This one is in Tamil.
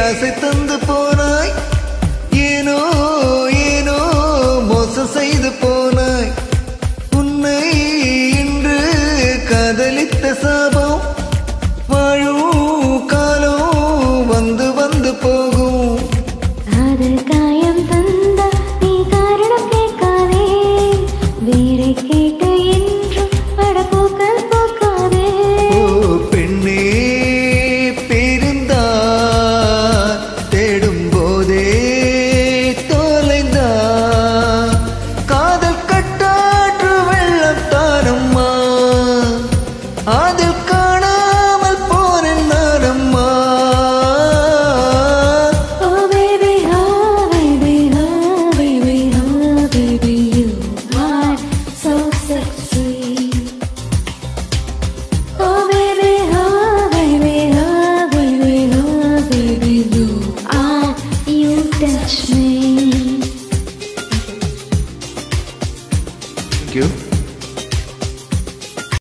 ஆசை தந்து போனாய் ஏனோ ஏனோ மோசம் செய்து போனாய் உன்னை இன்று காதலித்த சாபம் வாழும் காலம் வந்து வந்து போகும் காதல் காயம் தந்த நீ காரணம் கேட்காதே வேரை கேட்டு என்றும் படப்போக்கள் போக்காதே ஓ பெண்ணே பேருந்தா தேடும் போதே தொலைந்தா காதல் கட்டாற்று வெள்ளம் தானம்மா அதில் காணாமல் போனேன் நானம்மா Oh baby, oh baby, oh baby, oh baby, you are so sexy. Oh baby, oh baby, oh baby, oh baby, you are, you touch me. Thank you.